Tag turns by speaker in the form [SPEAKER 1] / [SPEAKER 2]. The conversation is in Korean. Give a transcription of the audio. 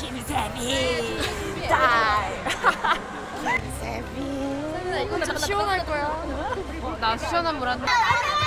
[SPEAKER 1] 김세빈 딸. 김세빈.
[SPEAKER 2] 이거 진짜 시원할 거야. 나 시원한 물 한 잔.